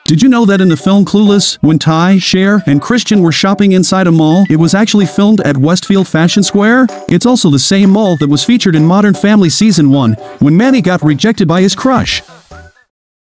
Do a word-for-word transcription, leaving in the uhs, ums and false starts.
Did you know that in the film Clueless, when Ty, Cher, and Christian were shopping inside a mall, it was actually filmed at Westfield Fashion Square? It's also the same mall that was featured in Modern Family Season one, when Manny got rejected by his crush.